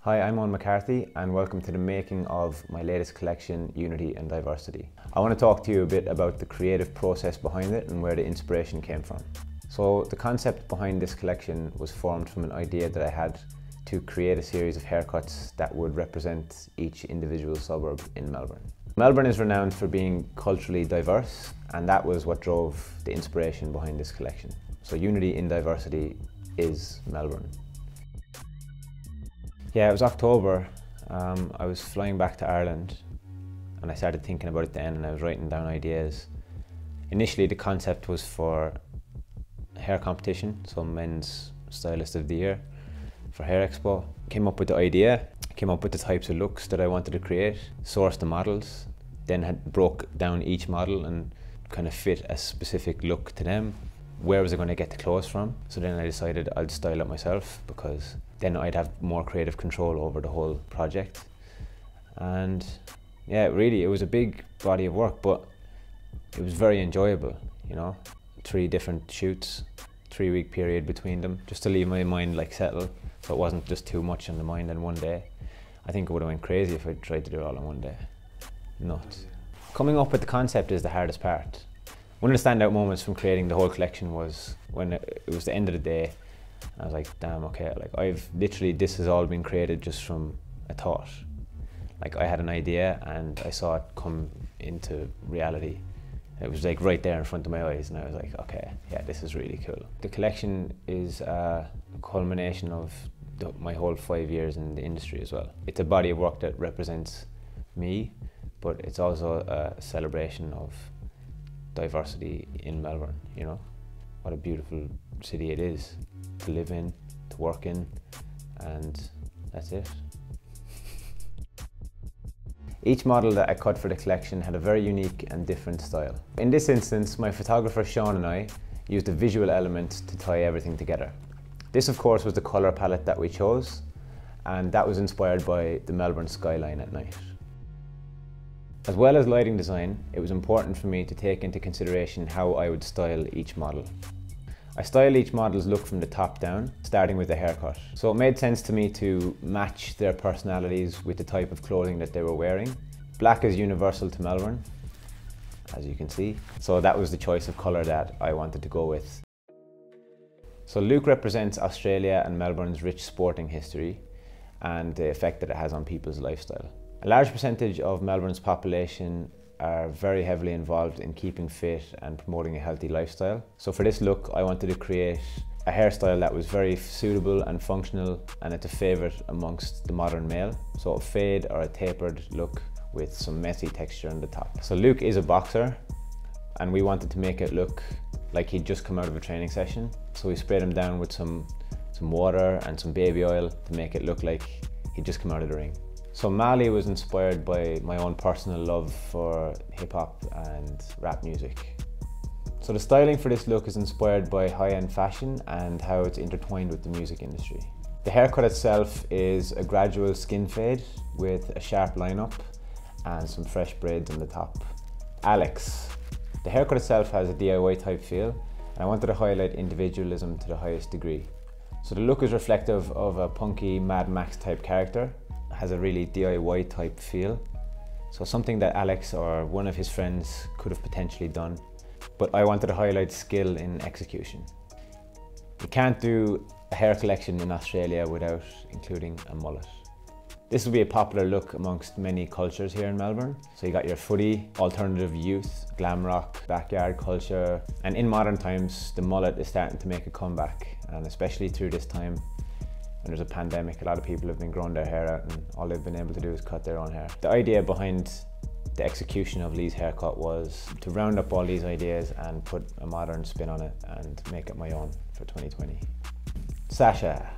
Hi, I'm Eoin McCarthy and welcome to the making of my latest collection, Unity and Diversity. I want to talk to you a bit about the creative process behind it and where the inspiration came from. So the concept behind this collection was formed from an idea that I had to create a series of haircuts that would represent each individual suburb in Melbourne. Melbourne is renowned for being culturally diverse, and that was what drove the inspiration behind this collection. So Unity in Diversity is Melbourne. Yeah, it was October. I was flying back to Ireland and I started thinking about it then, and I was writing down ideas. Initially the concept was for a hair competition, so Men's Stylist of the Year for Hair Expo. Came up with the idea, came up with the types of looks that I wanted to create, sourced the models, then broke down each model and kind of fit a specific look to them. Where was I going to get the clothes from? So then I decided I'd style it myself, because then I'd have more creative control over the whole project. And yeah, really, it was a big body of work, but it was very enjoyable, you know. 3 different shoots, 3-week period between them, just to leave my mind like settle, so it wasn't just too much on the mind in one day. I think it would have went crazy if I tried to do it all in one day. Nuts. Coming up with the concept is the hardest part. One of the standout moments from creating the whole collection was when it was the end of the day. I was like, damn, okay, like I've literally, this has all been created just from a thought. Like I had an idea and I saw it come into reality. It was like right there in front of my eyes, and I was like, okay, yeah, this is really cool. The collection is a culmination of my whole 5 years in the industry as well. It's a body of work that represents me, but it's also a celebration of diversity in Melbourne, you know? What a beautiful city it is to live in, to work in, and that's it. Each model that I cut for the collection had a very unique and different style. In this instance, my photographer Sean and I used a visual element to tie everything together. This of course was the colour palette that we chose, and that was inspired by the Melbourne skyline at night. As well as lighting design, it was important for me to take into consideration how I would style each model. I style each model's look from the top down, starting with the haircut. So it made sense to me to match their personalities with the type of clothing that they were wearing. Black is universal to Melbourne, as you can see. So that was the choice of colour that I wanted to go with. So Luke represents Australia and Melbourne's rich sporting history and the effect that it has on people's lifestyle. A large percentage of Melbourne's population are very heavily involved in keeping fit and promoting a healthy lifestyle. So for this look, I wanted to create a hairstyle that was very suitable and functional, and it's a favourite amongst the modern male. So a fade or a tapered look with some messy texture on the top. So Luke is a boxer, and we wanted to make it look like he'd just come out of a training session. So we sprayed him down with some water and some baby oil to make it look like he'd just come out of the ring. So Mali was inspired by my own personal love for hip-hop and rap music. So the styling for this look is inspired by high-end fashion and how it's intertwined with the music industry. The haircut itself is a gradual skin fade with a sharp line-up and some fresh braids on the top. Alex. The haircut itself has a DIY type feel, and I wanted to highlight individualism to the highest degree. So the look is reflective of a punky Mad Max type character. Has a really DIY type feel. So something that Alex or one of his friends could have potentially done, but I wanted to highlight skill in execution. You can't do a hair collection in Australia without including a mullet. This will be a popular look amongst many cultures here in Melbourne. So you got your footy, alternative youth, glam rock, backyard culture, and in modern times the mullet is starting to make a comeback, and especially through this time when there's a pandemic, a lot of people have been growing their hair out and all they've been able to do is cut their own hair. The idea behind the execution of Lee's haircut was to round up all these ideas and put a modern spin on it and make it my own for 2020. Sasha.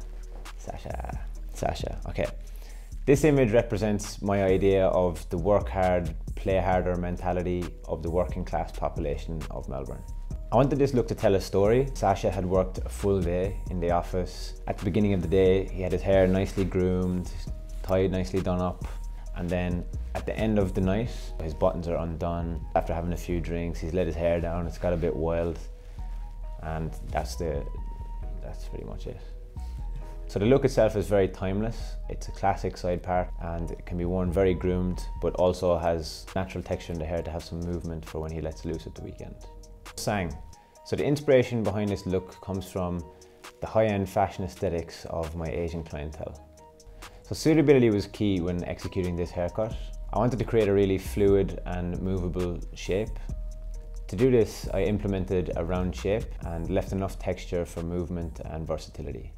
Okay. This image represents my idea of the work hard, play harder mentality of the working class population of Melbourne. I wanted this look to tell a story. Sasha had worked a full day in the office. At the beginning of the day, he had his hair nicely groomed, tied nicely done up, and then at the end of the night, his buttons are undone. After having a few drinks, he's let his hair down, it's got a bit wild, and that's pretty much it. So the look itself is very timeless. It's a classic side part and it can be worn very groomed, but also has natural texture in the hair to have some movement for when he lets loose at the weekend. Sang. So the inspiration behind this look comes from the high-end fashion aesthetics of my Asian clientele. So suitability was key when executing this haircut. I wanted to create a really fluid and movable shape. To do this, I implemented a round shape and left enough texture for movement and versatility.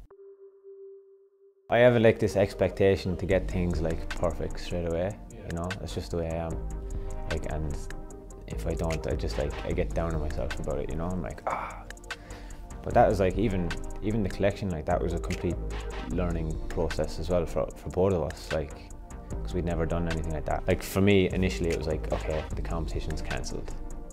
I have like this expectation to get things like perfect straight away, you know, that's just the way I am. Like, and if I don't, I get down on myself about it, you know, I'm like, ah. But that was like, even the collection, like that was a complete learning process as well for both of us, like, because we'd never done anything like that. Like for me, initially it was like, okay, the competition's cancelled.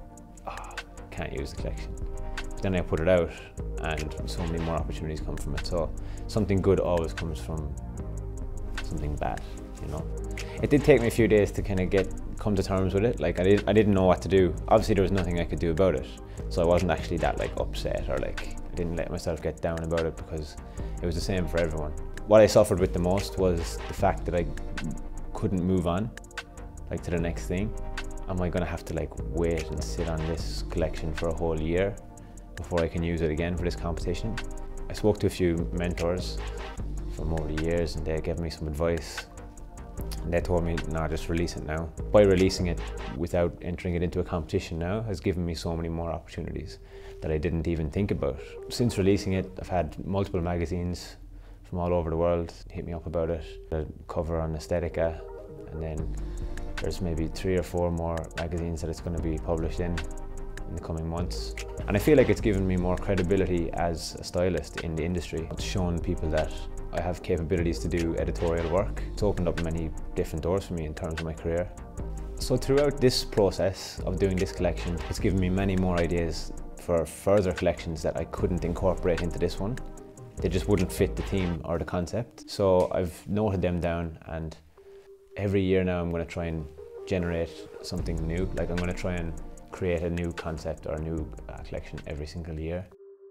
Can't use the collection. But then I put it out and so many more opportunities come from it. So something good always comes from something bad, you know. It did take me a few days to kind of come to terms with it. Like I didn't know what to do. Obviously there was nothing I could do about it. So I wasn't actually that like upset, or like I didn't let myself get down about it, because it was the same for everyone. What I suffered with the most was the fact that I couldn't move on, like to the next thing. Am I gonna have to like wait and sit on this collection for a whole year before I can use it again for this competition? I spoke to a few mentors from over the years and they gave me some advice. And they told me, nah, just release it now. By releasing it without entering it into a competition now has given me so many more opportunities that I didn't even think about. Since releasing it, I've had multiple magazines from all over the world hit me up about it. A cover on Aesthetica, and then there's maybe 3 or 4 more magazines that it's going to be published in the coming months. And I feel like it's given me more credibility as a stylist in the industry. It's shown people that I have capabilities to do editorial work. It's opened up many different doors for me in terms of my career. So throughout this process of doing this collection, it's given me many more ideas for further collections that I couldn't incorporate into this one. They just wouldn't fit the theme or the concept. So I've noted them down, and every year now I'm going to try and generate something new. Like I'm going to try and create a new concept or a new collection every single year.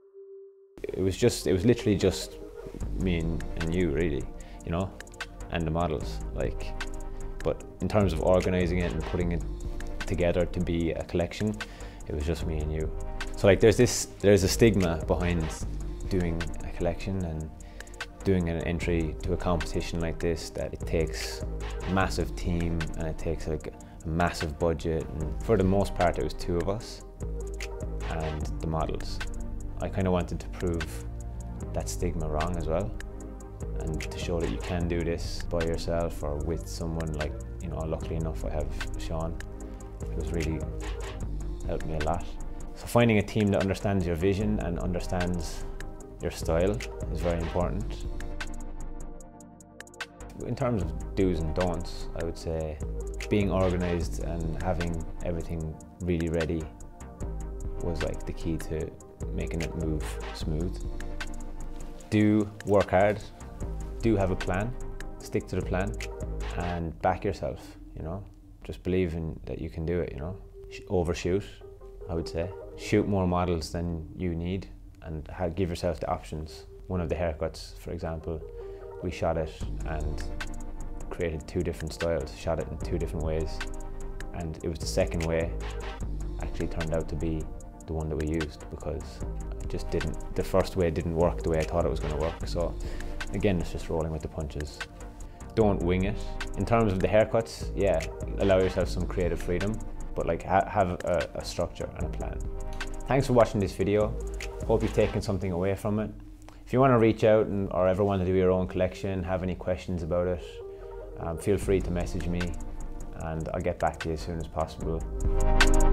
It was literally just me and you, really, you know, and the models. Like, but in terms of organizing it and putting it together to be a collection, it was just me and you. So like there's a stigma behind doing a collection and doing an entry to a competition like this, that it takes a massive team and it takes like a massive budget, and for the most part it was 2 of us and the models. I kind of wanted to prove that stigma wrong as well, and to show that you can do this by yourself or with someone. Like, you know, luckily enough I have Sean, who's really helped me a lot. So finding a team that understands your vision and understands your style is very important. In terms of do's and don'ts, I would say being organised and having everything really ready was like the key to making it move smooth. Do work hard, do have a plan, stick to the plan, and back yourself, you know. Just believe in that you can do it, you know. Overshoot, I would say. Shoot more models than you need and give yourself the options. One of the haircuts, for example, we shot it and created 2 different styles, shot it in 2 different ways, and it was the second way actually turned out to be the one that we used, because the first way didn't work the way I thought it was going to work. So again, it's just rolling with the punches. Don't wing it. In terms of the haircuts, yeah, allow yourself some creative freedom, but like have a structure and a plan. Thanks for watching this video. Hope you've taken something away from it. If you want to reach out or ever want to do your own collection, have any questions about it, feel free to message me and I'll get back to you as soon as possible.